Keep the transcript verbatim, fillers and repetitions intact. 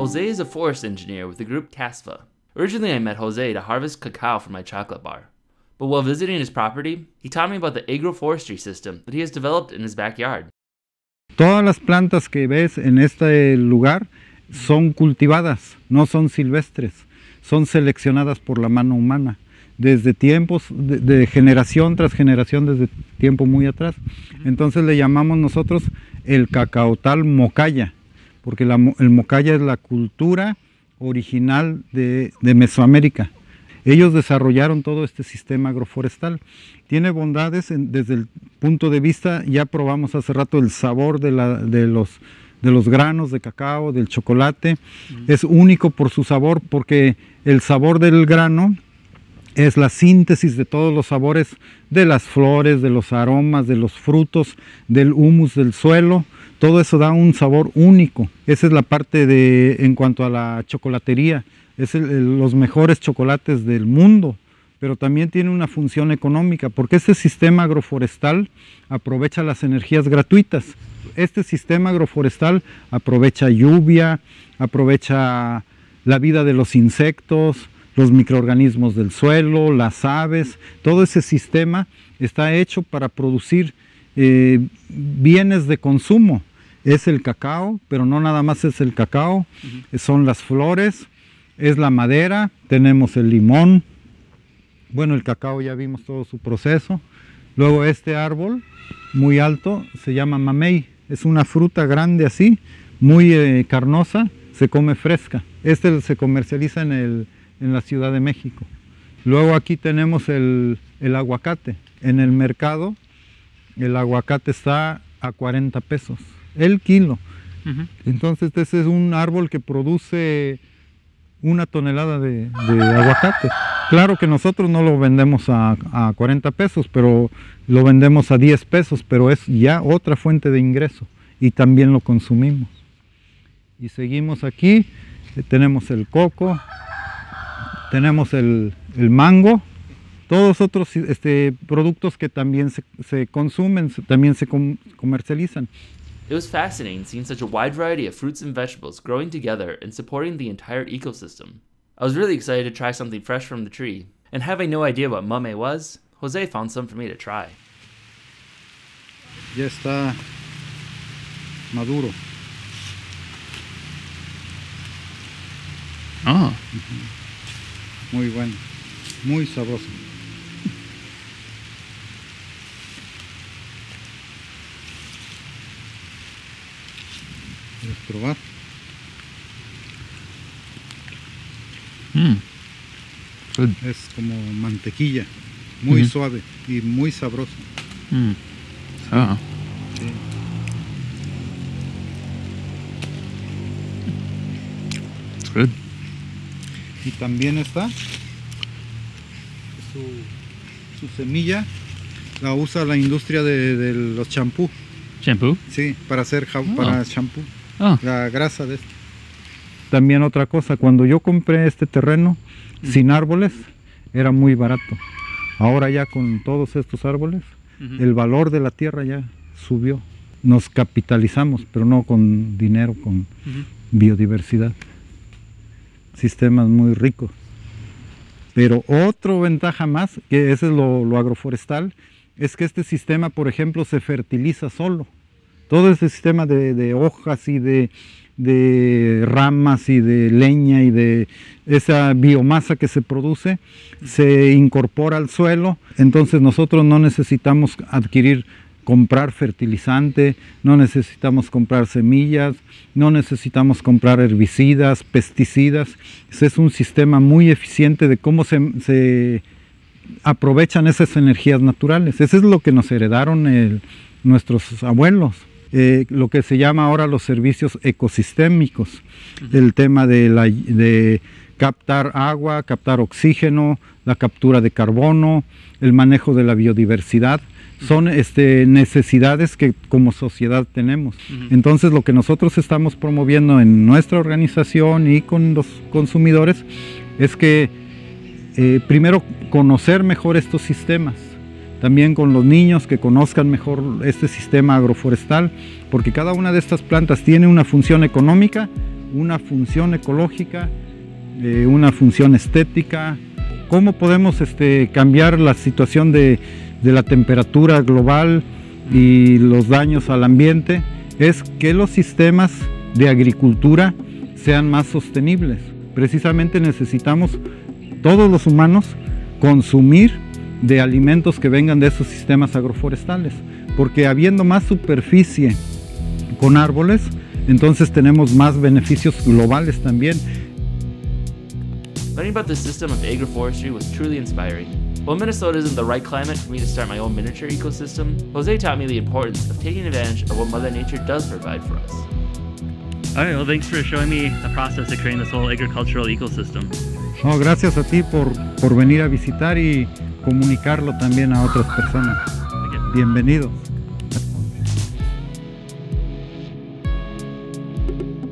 Jose is a forest engineer with the group CASFA. Originally, I met Jose to harvest cacao for my chocolate bar. But while visiting his property, he taught me about the agroforestry system that he has developed in his backyard. Todas las plantas que ves en este lugar son cultivadas, no son silvestres, son seleccionadas por la mano humana, desde tiempos, de, de generación tras generación, desde tiempo muy atrás. Entonces le llamamos nosotros el cacaotal mocaya, porque la, el mocaya es la cultura original de, de Mesoamérica. Ellos desarrollaron todo este sistema agroforestal. Tiene bondades en, desde el punto de vista, ya probamos hace rato el sabor de, la, de, los, de los granos de cacao, del chocolate. Mm. Es único por su sabor, porque el sabor del grano es la síntesis de todos los sabores de las flores, de los aromas, de los frutos, del humus del suelo. Todo eso da un sabor único. Esa es la parte de, en cuanto a la chocolatería. Es el, el, los mejores chocolates del mundo, pero también tiene una función económica, porque este sistema agroforestal aprovecha las energías gratuitas. Este sistema agroforestal aprovecha lluvia, aprovecha la vida de los insectos, los microorganismos del suelo, las aves. Todo ese sistema está hecho para producir eh, bienes de consumo. Es el cacao, pero no nada más es el cacao, uh-huh. Son las flores, es la madera, tenemos el limón, bueno, el cacao ya vimos todo su proceso. Luego este árbol muy alto se llama mamey, es una fruta grande así, muy eh, carnosa, se come fresca. Este se comercializa en, el, en la Ciudad de México. Luego aquí tenemos el, el aguacate. En el mercado el aguacate está a cuarenta pesos el kilo. Uh-huh. Entonces ese es un árbol que produce una tonelada de, de aguacate. Claro que nosotros no lo vendemos a, a cuarenta pesos, pero lo vendemos a diez pesos, pero es ya otra fuente de ingreso y también lo consumimos. Y seguimos aquí, eh, tenemos el coco, tenemos el, el mango, todos otros este, productos que también se, se consumen, se, también se com comercializan. It was fascinating seeing such a wide variety of fruits and vegetables growing together and supporting the entire ecosystem. I was really excited to try something fresh from the tree, and having no idea what mamey was, Jose found some for me to try. Ya está maduro. Ah. Uh-huh. Muy bueno, muy sabroso. ¿Quieres probar? Mm. Good. Es como mantequilla, muy mm-hmm. suave y muy sabroso. Mm. Ah. Sí. It's good. Y también está su, su semilla, la usa la industria de, de los champú. ¿Shampoo? Sí, para hacer oh. para champú. Oh. La grasa de esto. También otra cosa, cuando yo compré este terreno mm. sin árboles, era muy barato. Ahora ya con todos estos árboles, mm-hmm. el valor de la tierra ya subió. Nos capitalizamos, pero no con dinero, con mm-hmm. biodiversidad. Sistemas muy ricos. Pero otra ventaja más, que ese es lo, lo agroforestal, es que este sistema, por ejemplo, se fertiliza solo. Todo ese sistema de, de hojas y de, de ramas y de leña y de esa biomasa que se produce, se incorpora al suelo. Entonces nosotros no necesitamos adquirir, comprar fertilizante, no necesitamos comprar semillas, no necesitamos comprar herbicidas, pesticidas. Ese es un sistema muy eficiente de cómo se, se aprovechan esas energías naturales. Eso es lo que nos heredaron el, nuestros abuelos. Eh, lo que se llama ahora los servicios ecosistémicos, uh-huh. el tema de, la, de captar agua, captar oxígeno, la captura de carbono, el manejo de la biodiversidad, uh-huh. son este, necesidades que como sociedad tenemos. Uh-huh. Entonces lo que nosotros estamos promoviendo en nuestra organización y con los consumidores es que eh, primero conocer mejor estos sistemas, también con los niños que conozcan mejor este sistema agroforestal, porque cada una de estas plantas tiene una función económica, una función ecológica, eh, una función estética. ¿Cómo podemos este, cambiar la situación de, de la temperatura global y los daños al ambiente? Es que los sistemas de agricultura sean más sostenibles. Precisamente necesitamos todos los humanos consumir de alimentos que vengan de esos sistemas agroforestales, porque habiendo más superficie con árboles, entonces tenemos más beneficios globales también. Learning about this system of agroforestry was truly inspiring. While Minnesota isn't the right climate for me to start my own miniature ecosystem, Jose taught me the importance of taking advantage of what Mother Nature does provide for us. Alright, well thanks for showing me the process of creating this whole agricultural ecosystem. No, gracias a ti por, por venir a visitar y comunicarlo también a otras personas. Bienvenidos.